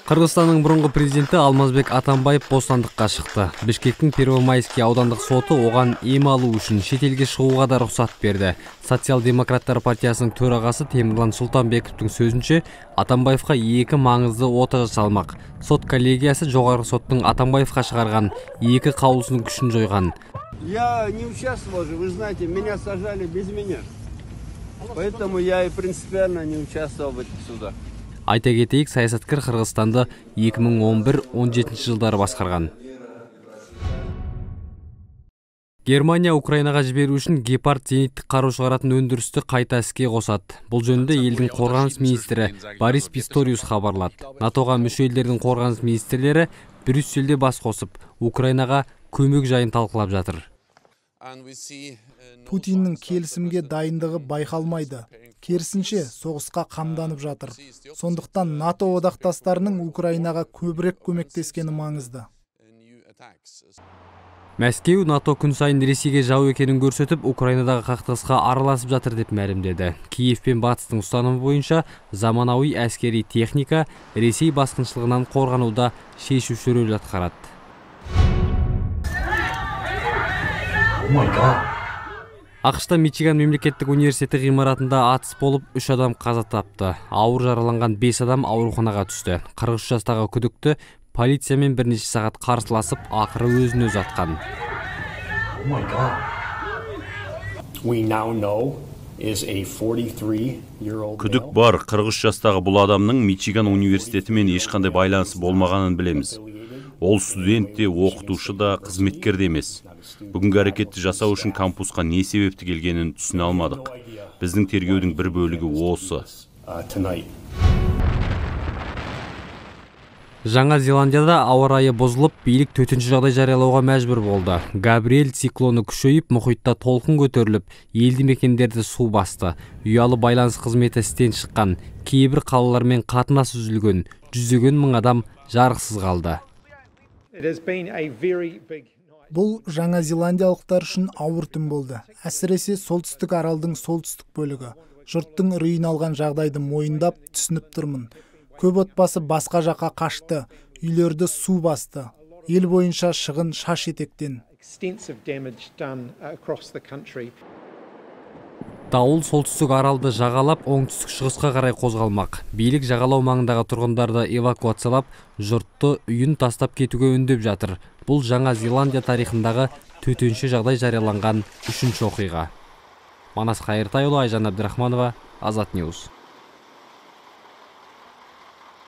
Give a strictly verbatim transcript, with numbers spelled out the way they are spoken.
Кыргызстандын мурунку президенти Алмазбек Атамбаев бостандыкка чыкты. Бишкектин Первомайский аудандык соту оган эм алуу үчүн чет элге чыгууга да уруксат берди. Социал-демократтар партиясынын төрагасы Темирлан Султанбековдун сөзүнчө, Атамбаевка эки маңызды ота жасалмак. Сот коллегиясы жогорку соттун Атамбаевка чыгарган эки каулусунун күчүн жойгон. Я не участвовал же, вы знаете, меня сажали без меня. Поэтому я и принципиально не участвовал в этих судах. Айта кетейик, саясаткер Кыргызстанды эки миң он бир — он жетинчи жылдары баскарган. Германия Украинага жиберүү үчүн Гепард зениттик каруу чыгаратын өндүрүстү кайта иске косат. Бул жөнүндө элдин коргонуч министри Борис Писториус кабарлат. натога мүчө элдердин коргонуч министрлери Брюсселде бас косуп, Украинага көмөк жайын талкылап жатыр. Путиндин келисимге дайындыгы байкалмайды. Керисинче, согуска камданып жатыр. Сондуктан НАТО одакташтарынын Украинага көбүрөөк көмөктескени маңызды. Мәскеу НАТО күн сайын Ресейге жау экенин көрсөтүп, Украинадагы кактыгыска аралашып жатыр деп маалимдеди. Киев пен Батыстын устанымы боюнча заманауи аскери техника Ресей баскынчылыгынан корганууда шешүүчү рөл аткарат. Акшта Мичиган мемлекеттик университети гымаратында атыс болуп, үч адам каза тапты. Ауыр жараланган беш адам ооруканага түштү. кырк үч жаштагы күдүктүү полиция менен бир нече саат каршылашып, акыры өзүн өзү аткан. Күдүк бар, кырк үч жаштагы бул адамдын Мичиган университети менен эч кандай байланышы болмаганын билебиз. Ол студент де, окутуушу да, кызметкер де эмес. Бүгүнкү аракетти жасоо үчүн кампуска не себепти келгенин түшүнө алмадык. Биздин тергөөдүн бир бөлүгү осы. Жаңа Зеландияда ауа райы бозулуп, бийлик төтөнчү жагдай жарыялоого мажбур болду. Габриэль циклону күчөйүп, мухитта толкун көтөрүлүп, элди мекендерди суу басты. Уялы байланыш кызмети иштен чыккан, кээ бир калалар менен катнаш үзүлгөн, жүздөгөн миң адам жарыксыз калды. Бул Жаңа Зеландиялыктар үчүн ауыр түн болду. Әсіресе солтүстүк аралдын солтүстүк бөлүгү. Журттун үрүйүн алган жагдайды моюндап, түшүнүп турмун. Көп отбасы баска жакка качты, үйлөрдү суу басты. Эл боюнча шыгын шаш этектен. Дауыл солтүстүк аралды жагалап, оңтүстүк чыгышка карай козголмак. Бийлик жагалоо маңындагы тургундарды эвакуациялап, журтту үйүн тастап кетүүгө үндөп жатыр. Бул Жаңа Зеландия тарыхындагы төтөнчү жагдай жарыяланган үчүнчү окуйга. Манас Кайыртай уулу, Айжан Абдрахманова, Азат Ньюс.